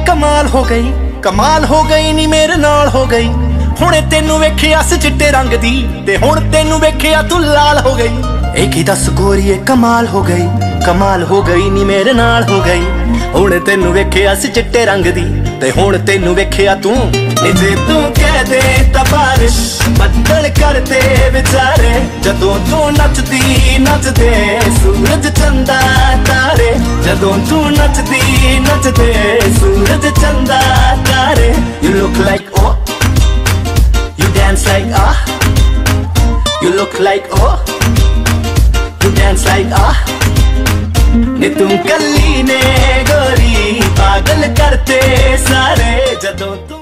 कमाल हो गई नी मेरे नाल हो गई। हुणे तेनू वेखिया सी चिट्टे रंग दी ते हुण तेनू वेखिया तू लाल हो गई। एक ही दस गोरीए कमाल हो गई नी मेरे नाल हो गई। हुण तेनू वेखिया सी चिट्टे रंग दी ते हुण तेनू वेखिया तू। नी जे तू कह दे तां बारिश बदल करते विचारे, जदों तू नचदे सूरज चंदा तारे, जदों तू नचदे सूरज चंदा तारे। You look like oh, you dance like ah, you look like oh, you dance like ah। नी तुम कल्ली ने गोरी पागल करते सारे, जदों तू